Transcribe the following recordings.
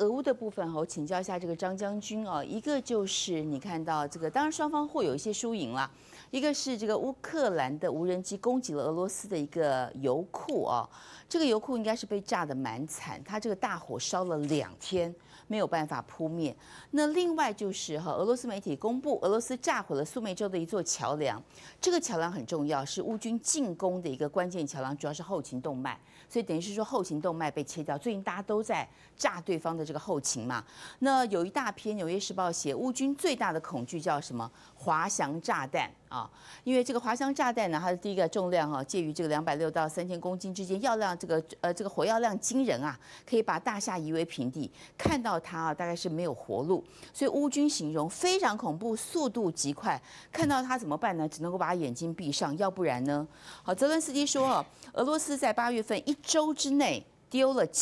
俄乌的部分，我请教一下这个张将军哦。一个就是你看到这个，当然双方会有一些输赢啦。一个是这个乌克兰的无人机攻击了俄罗斯的一个油库哦，这个油库应该是被炸得蛮惨，它这个大火烧了2天，没有办法扑灭。那另外就是俄罗斯媒体公布，俄罗斯炸毁了苏梅州的一座桥梁，这个桥梁很重要，是乌军进攻的一个关键桥梁，主要是后勤动脉，所以等于是说后勤动脉被切掉。最近大家都在炸对方的这个后勤嘛。那有一大篇《纽约时报》写，乌军最大的恐惧叫什么？滑翔炸弹啊！因为这个滑翔炸弹呢，它的第一个重量介于这个260到3000公斤之间，药量这个火药量惊人啊，可以把大厦夷为平地。看到它大概是没有活路，所以乌军形容非常恐怖，速度极快。看到它怎么办呢？只能够把眼睛闭上，要不然呢？好，泽伦斯基说俄罗斯在8月份1周之内丢了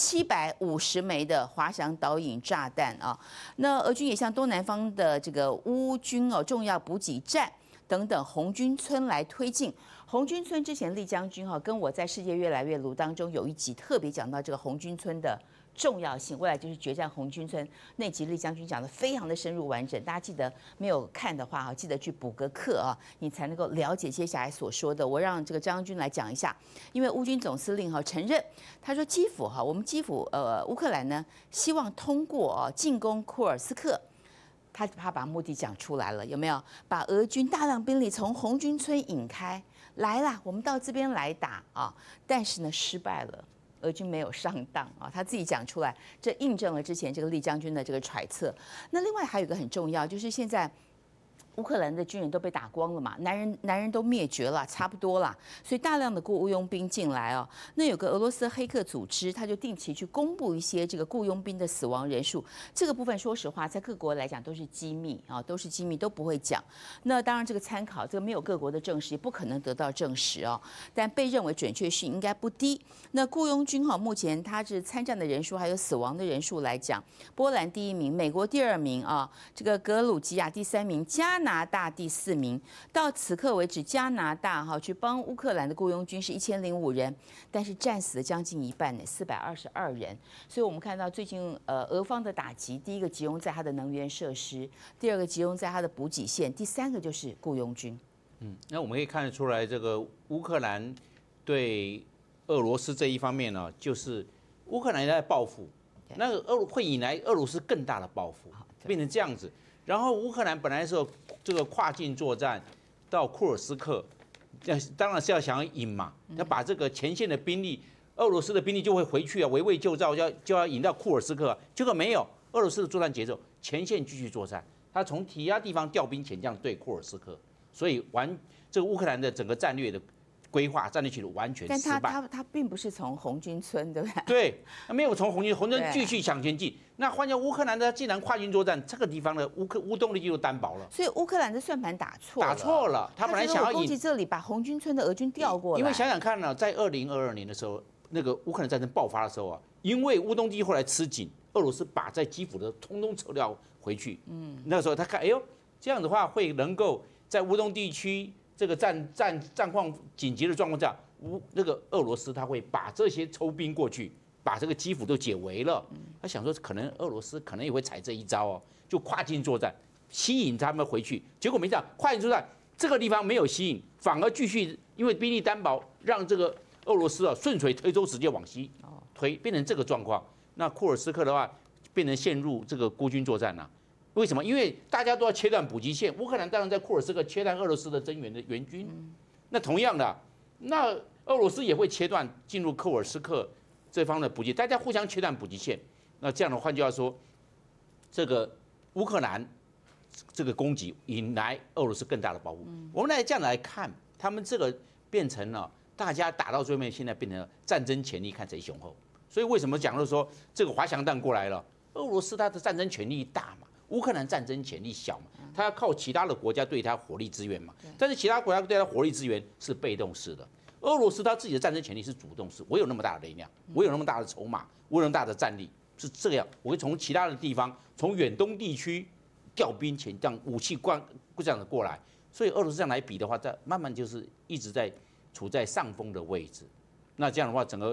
750枚的滑翔导引炸弹啊！那俄军也向东南方的这个乌军重要补给站等等红军村来推进。红军村之前厉将军跟我在《世界越来越卢》当中有一集特别讲到这个红军村的重要性，未来就是决战红军村那集，厉将军讲的非常的深入完整。大家记得没有看的话记得去补个课啊，你才能够了解接下来所说的。我让这个张将军来讲一下，因为乌军总司令承认，他说基辅我们基辅乌克兰呢希望通过进攻库尔斯克。他把目的讲出来了，有没有？把俄军大量兵力从红军村引开来啦，我们到这边来打啊！但是呢，失败了。俄军没有上当啊，他自己讲出来，这印证了之前这个厉将军的这个揣测。那另外还有一个很重要，就是现在乌克兰的军人都被打光了嘛，男人都灭绝了，差不多啦，所以大量的雇佣兵进来哦。那有个俄罗斯黑客组织，他就定期去公布一些这个雇佣兵的死亡人数。这个部分说实话，在各国来讲都是机密啊，都是机密，都不会讲。那当然这个参考，这个没有各国的证实，也不可能得到证实哦。但被认为准确性应该不低。那雇佣军目前他是参战的人数还有死亡的人数来讲，波兰第1名，美国第2名啊，这个格鲁吉亚第3名，加拿大第4名。到此刻为止，加拿大去帮乌克兰的雇佣军是1005人，但是战死了将近一半呢，422人。所以我们看到最近俄方的打击，第一个集中在它的能源设施，第二个集中在它的补给线，第3个就是雇佣军。 那我们可以看得出来，这个乌克兰对俄罗斯这一方面呢，就是乌克兰在报复，那个会引来俄罗斯更大的报复，变成这样子。然后乌克兰本来是这个跨境作战到库尔斯克，当然是要想要引嘛，要把这个前线的兵力，俄罗斯的兵力就会回去围魏救赵，就要引到库尔斯克，结果没有，俄罗斯的作战节奏，前线继续作战，他从其他地方调兵遣将对库尔斯克，所以这个乌克兰的整个战略的规划、战略起路完全失败。 但他并不是从红军村，对不对？ 对，他没有从红军继续向前进。那换成乌克兰呢，既然跨境作战，这个地方的乌东的就单薄了。 所以乌克兰的算盘打错了，他本来想要攻击这里，把红军村的俄军调过来。 因为想想看呢，在2022年的时候，那个乌克兰战争爆发的时候啊，因为乌东地后来吃紧，俄罗斯把在基辅的通通撤掉回去。那时候他看，哎呦，这样的话会能够在乌东地区这个战况紧急的状况下，那个俄罗斯他会把这些抽兵过去，把这个基辅都解围了。他想说，可能俄罗斯可能也会踩这一招哦，就跨境作战，吸引他们回去。结果没想到，跨境作战这个地方没有吸引，反而继续因为兵力单薄，让这个俄罗斯顺水推舟，直接往西推，变成这个状况。那库尔斯克的话，变成陷入这个孤军作战了。为什么？因为大家都要切断补给线，乌克兰当然在库尔斯克切断俄罗斯的增援的援军。那同样的，那俄罗斯也会切断进入库尔斯克这方的补给，大家互相切断补给线。那这样的话，就要说，这个乌克兰这个攻击引来俄罗斯更大的报复。我们来这样来看，他们这个变成了大家打到最后面，现在变成了战争潜力看谁雄厚。所以为什么讲说这个滑翔弹过来了？俄罗斯它的战争潜力大嘛。乌克兰战争潜力小嘛，他要靠其他的国家对他火力支援嘛，但是其他国家对他火力支援是被动式的。俄罗斯他自己的战争潜力是主动式，我有那么大的力量，我有那么大的筹码，我有那么大的战力，是这样。我会从其他的地方，从远东地区调兵遣将，武器这样的过来。所以俄罗斯这样来比的话，在慢慢就是一直在处在上风的位置。那这样的话，整个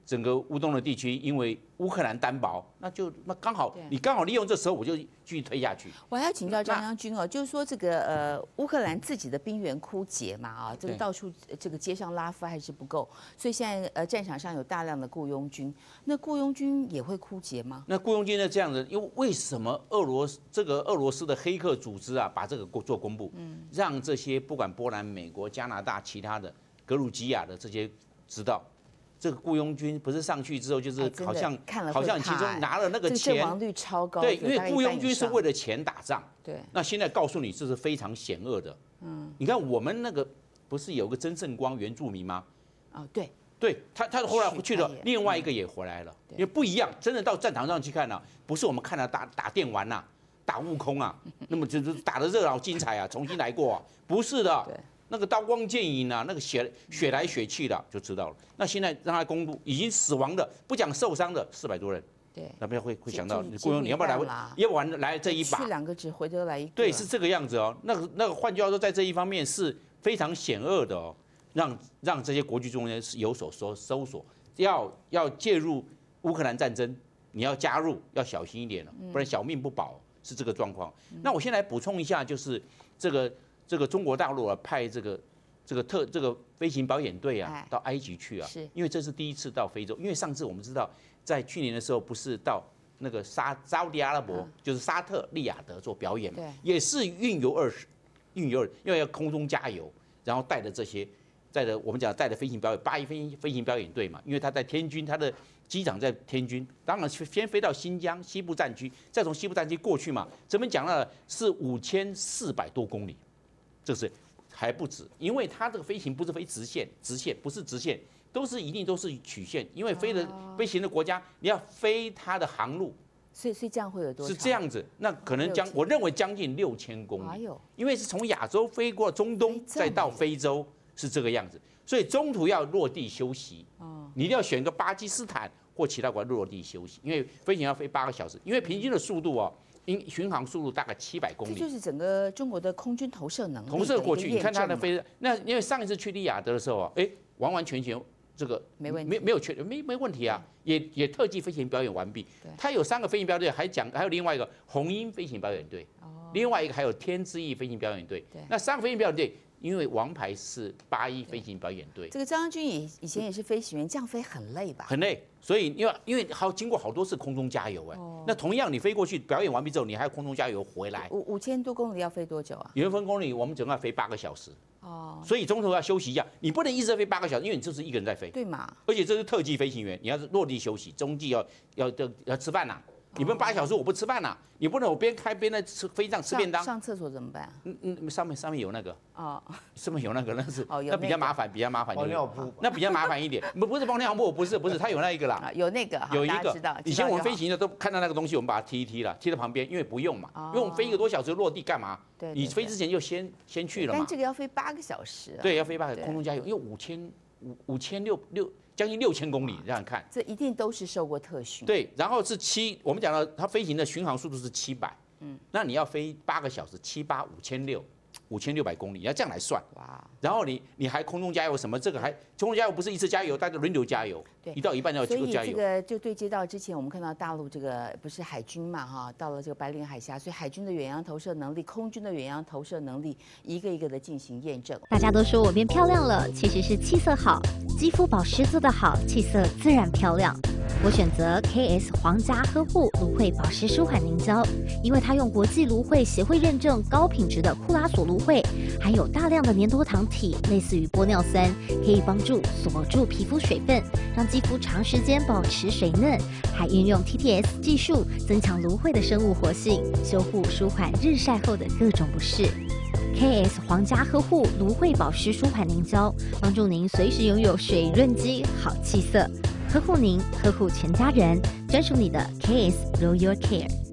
整个乌东的地区，因为乌克兰单薄，那刚好你刚好利用这时候，我就继续推下去。 我还要请教张将军哦，就是说这个乌克兰自己的兵源枯竭嘛啊，这个到处这个街上拉夫还是不够，所以现在战场上有大量的雇佣军，那雇佣军也会枯竭吗？ 那雇佣军呢这样子，因为为什么俄罗斯的黑客组织啊把这个做公布，让这些不管波兰、美国、加拿大、其他的格鲁吉亚的这些知道。这个雇佣军不是上去之后，就是好像其中拿了那个钱， 阵亡率超高。 对，因为雇佣军是为了钱打仗。 对。 那现在告诉你，这是非常险恶的。你看我们那个不是有个曾盛光原住民吗？ 哦，对。 对他后来去了，另外一个也回来了，因为不一样。真的到战场上去看不是我们看打电玩打悟空那么就是打得热闹精彩重新来过不是的。对。那个刀光剑影那个血来血去的就知道了。那现在让他公布，已经死亡的，不讲受伤的400多人。 对， 那边会想到雇佣你要不要来？要不然来这一把？ 去2个只回得来1个。 对，是这个样子那个换句话说，在这一方面是非常险恶的让这些国际中间有所搜索，要介入乌克兰战争，你要加入要小心一点了，不然小命不保，是这个状况。那我先来补充一下，就是这个中国大陆派这个飞行表演队到埃及去因为这是第一次到非洲，因为上次我们知道在去年的时候不是到那个沙烏地阿拉伯，就是沙特利雅得做表演嘛，也是运油20，因为要空中加油，然后带着我们讲带着飞行表演8翼飞行表演队嘛，因为他在天军，他的机场在天军，当然先飞到新疆西部战区，再从西部战区过去嘛，这边讲了是5400多公里。这是还不止，因为它这个飞行不是飞直线不是直线，一定都是曲线，因为飞行的国家你要飞它的航路， 所以这样会有多少？ 是这样子，那可能我认为将近6000公里，因为是从亚洲飞过中东再到非洲是这个样子，所以中途要落地休息，你一定要选个巴基斯坦或其他国家落地休息，因为飞行要飞8个小时，因为平均的速度巡航速度大概700公里， 这就是整个中国的空军投射能力。 投射过去，你看它的飞，那因为上一次去利雅得的时候完完全全这个没问题， 没问题也特技飞行表演完毕。它有3个飞行表演队，还有另外一个红鹰飞行表演队，另外一个还有天之翼飞行表演队。那3个飞行表演队，因为王牌是8翼飞行表演队。 这个张将军以前也是飞行员，这样飞很累吧？ 很累，所以因为经过好多次空中加油那同样你飞过去表演完毕之后，你还要空中加油回来。 5000多公里要飞多久啊 ？10000公里我们总共要飞8个小时。所以中途要休息一下，你不能一直飞8个小时，因为你就是一个人在飞。 对嘛？ 而且这是特技飞行员，你要是落地休息，中继要吃饭你不能8小时我不吃饭你不能我边开边在飞机上吃便当。 上厕所怎么办？ 上面有那个上面有那个那比较麻烦， 包尿布那比较麻烦一点。不是包尿布，不是，它有那一个啦。 有那个， 有一个。以前我们飞行的都看到那个东西，我们把它踢一踢了，踢到旁边，因为不用嘛，因为我们飞1个多小时落地干嘛？你飞之前就先去了嘛。 但这个要飞8个小时。 对，要飞8个空中加油，因为5600将近6000公里，这样看， 这一定都是受过特训。 对，然后是我们讲到它飞行的巡航速度是700，那你要飞8个小时，7×8=5600公里，你要这样来算。哇！然后你还空中加油什么？这个还空中加油不是一次加油，大家轮流加油，一到一半要加油。 所以这个就对接到之前我们看到大陆这个不是海军嘛到了这个白令海峡，所以海军的远洋投射能力、空军的远洋投射能力，一个一个的进行验证。 大家都说我变漂亮了，其实是气色好，肌肤保湿做得好，气色自然漂亮。我选择 KS 皇家呵护芦荟保湿舒缓凝胶，因为它用国际芦荟协会认证高品质的库拉索芦荟，还有大量的粘多糖体，类似于玻尿酸，可以帮助锁住皮肤水分，让肌肤长时间保持水嫩，还运用 TTS 技术增强芦荟的生物活性，修护舒缓日晒后的各种不适。KS 皇家呵护芦荟保湿舒缓凝胶，帮助您随时拥有水润肌、好气色，呵护您，呵护全家人，专属你的 KS Royal Care。